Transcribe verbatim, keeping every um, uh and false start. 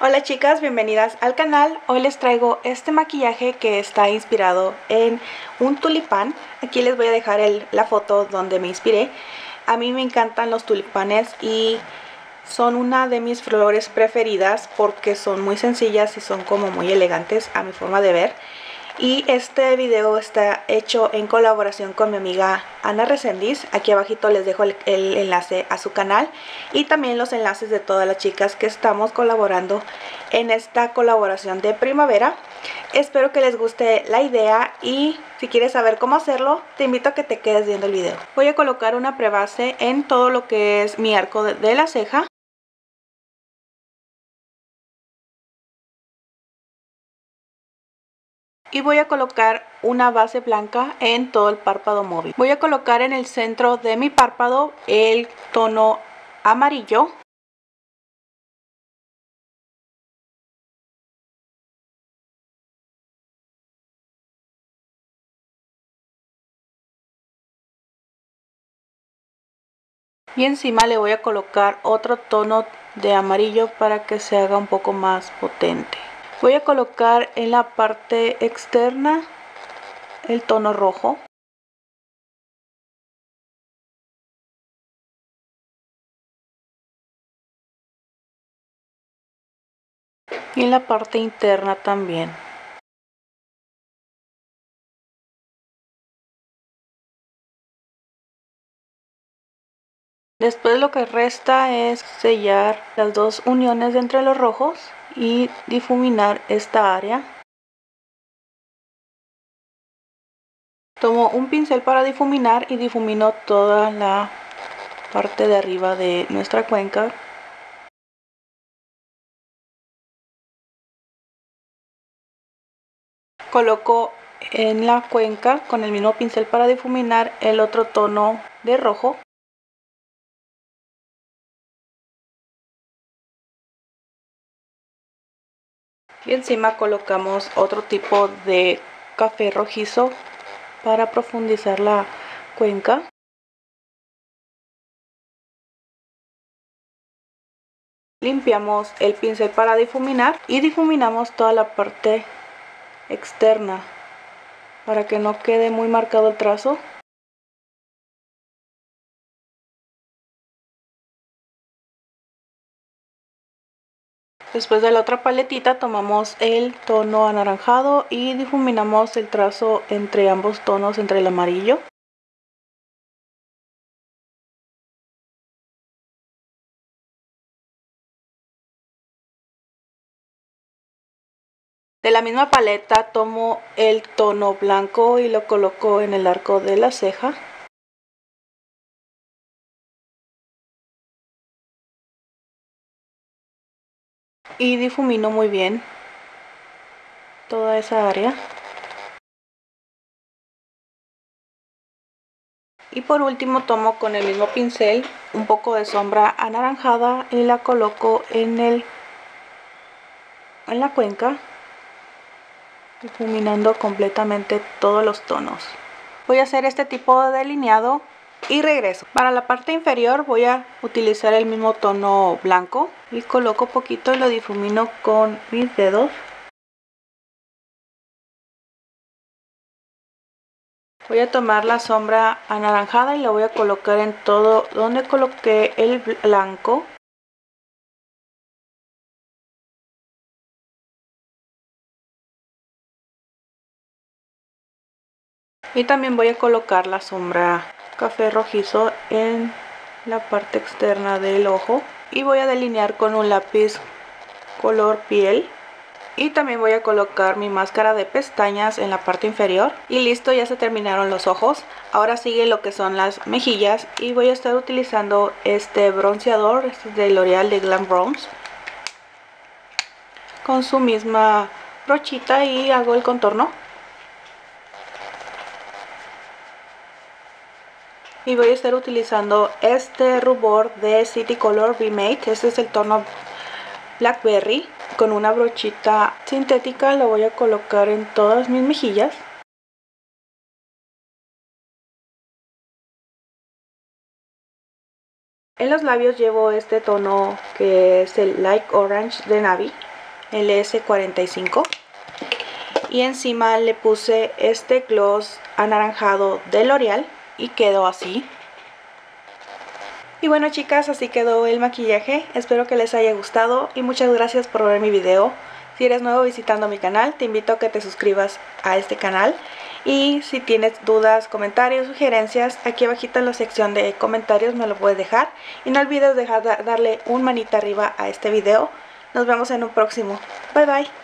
Hola chicas, bienvenidas al canal. Hoy les traigo este maquillaje que está inspirado en un tulipán. Aquí les voy a dejar el, la foto donde me inspiré. A mí me encantan los tulipanes y son una de mis flores preferidas porque son muy sencillas y son como muy elegantes a mi forma de ver. Y este video está hecho en colaboración con mi amiga Ana Resendiz. Aquí abajito les dejo el, el enlace a su canal y también los enlaces de todas las chicas que estamos colaborando en esta colaboración de primavera. Espero que les guste la idea y si quieres saber cómo hacerlo, te invito a que te quedes viendo el video. Voy a colocar una prebase en todo lo que es mi arco de, de la ceja. Y voy a colocar una base blanca en todo el párpado móvil. Voy a colocar en el centro de mi párpado el tono amarillo. Y encima le voy a colocar otro tono de amarillo para que se haga un poco más potente. Voy a colocar en la parte externa el tono rojo. Y en la parte interna también. Después lo que resta es sellar las dos uniones entre los rojos y difuminar esta área. Tomo un pincel para difuminar y difumino toda la parte de arriba de nuestra cuenca. Coloco en la cuenca con el mismo pincel para difuminar el otro tono de rojo. Y encima colocamos otro tipo de café rojizo para profundizar la cuenca. Limpiamos el pincel para difuminar y difuminamos toda la parte externa para que no quede muy marcado el trazo. Después de la otra paletita tomamos el tono anaranjado y difuminamos el trazo entre ambos tonos, entre el amarillo. De la misma paleta tomo el tono blanco y lo coloco en el arco de la ceja. Y difumino muy bien toda esa área. Y por último tomo con el mismo pincel un poco de sombra anaranjada y la coloco en, el, en la cuenca, difuminando completamente todos los tonos. Voy a hacer este tipo de delineado y regreso. Para la parte inferior voy a utilizar el mismo tono blanco y coloco poquito y lo difumino con mis dedos. Voy a tomar la sombra anaranjada y la voy a colocar en todo donde coloqué el blanco. Y también voy a colocar la sombra café rojizo en la parte externa del ojo. Y voy a delinear con un lápiz color piel. Y también voy a colocar mi máscara de pestañas en la parte inferior. Y listo, ya se terminaron los ojos. Ahora sigue lo que son las mejillas. Y voy a estar utilizando este bronceador, este es de L'Oreal de Glam Bronze, con su misma brochita y hago el contorno. Y voy a estar utilizando este rubor de City Color Remake. Este es el tono Blackberry. Con una brochita sintética lo voy a colocar en todas mis mejillas. En los labios llevo este tono que es el Light Orange de Navi. el ese cuarenta y cinco. Y encima le puse este gloss anaranjado de L'Oreal y quedó así. Y bueno chicas, así quedó el maquillaje. Espero que les haya gustado y muchas gracias por ver mi video. Si eres nuevo visitando mi canal, te invito a que te suscribas a este canal. Y si tienes dudas, comentarios, sugerencias, aquí abajito en la sección de comentarios me lo puedes dejar. Y no olvides dejar darle un manita arriba a este video. Nos vemos en un próximo. Bye bye.